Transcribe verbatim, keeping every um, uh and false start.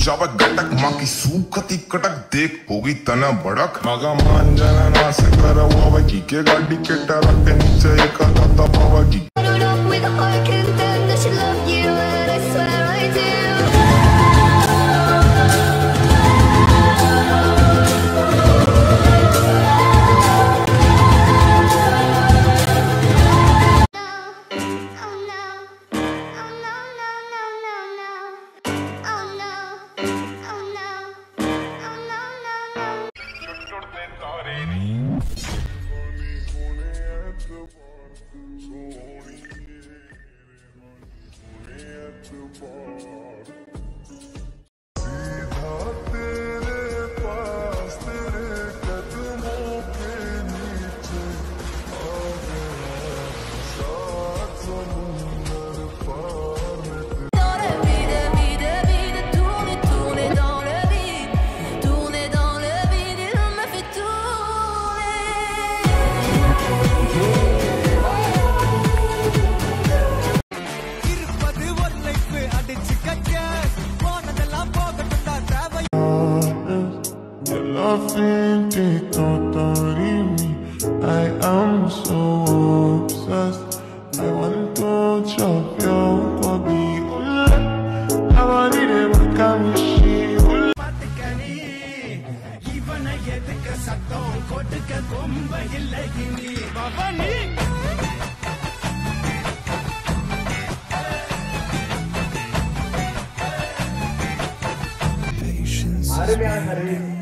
जावा गटक माँ की सूखती कटक देख होगी तना बड़क मगा मान जाना ना से करा हुआ की के गाड़ी के टरक के नीचे एक आता पावा की I am so obsessed. I want to chop your body. I want it to come she. Patkani, even I get the saton, kotka komba hillagini. Babani. Patience.